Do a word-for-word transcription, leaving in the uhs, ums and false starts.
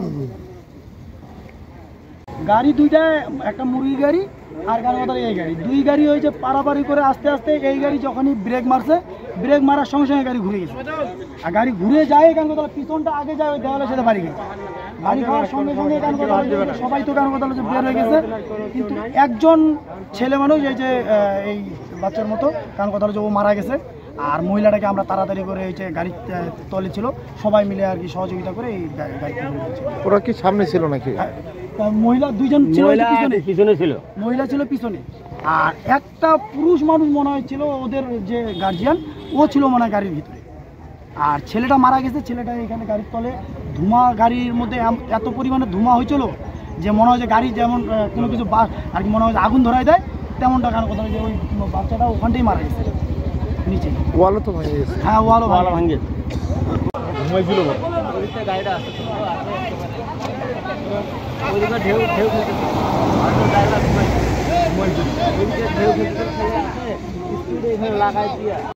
গাড়ি দুইটা, একটা মুরগি গাড়ি আর গাড়ি কথা এই গাড়ি, দুই গাড়ি হয়েছে পারাপারি করে আস্তে আস্তে। এই গাড়ি যখনই ব্রেক মারছে, ব্রেক মারার সঙ্গে সঙ্গে গাড়ি ঘুরে গেছে। আর গাড়ি ঘুরে যায় কেন কথা, পিছনটা আগে যায় ওই দেওয়ালের সাথে বাড়ি গেছে। গাড়ি খাওয়ার সঙ্গে সঙ্গে কেন কথা সবাই তো কেন কথা হচ্ছে বের হয়ে গেছে, কিন্তু একজন ছেলে মানুষ এই যে এই বাচ্চার মতো কারণ কথা হচ্ছে ও মারা গেছে। আর মহিলাটাকে আমরা তাড়াতাড়ি করে হয়েছে গাড়ির তলে ছিল, সবাই মিলে আর কি সহযোগিতা করে এই গাড়িতে। ওরা কি সামনে ছিল নাকি? মহিলা দুইজন ছিল পিছনে ছিল, মহিলা ছিল পিছনে, আর একটা পুরুষ মানুষ মনে হয়েছিল ওদের যে গার্জিয়ান, ও ছিল মনে হয় গাড়ির ভিতরে। আর ছেলেটা মারা গেছে, ছেলেটা এখানে গাড়ির তলে ধোঁয়া, গাড়ির মধ্যে এত পরিমাণে ধোঁয়া হয়েছিল যে মনে হয় যে গাড়ি যেমন কোনো কিছু আর কি মনে হয় আগুন ধরাই দেয় তেমনটা কারণ কথা যে ওই বাচ্চাটা ওখানটাই মারা গেছে নিচে। ওয়ালও তো ভেঙে গেছে। হ্যাঁ ওয়ালও ভালো ভাঙে ঘুমাইছিল গাড়িটা আসছে ওইদিকে ঢেউ ঢেউ খেতে ঢেউ খেতে স্পিডে এখানে লাগাই দিয়া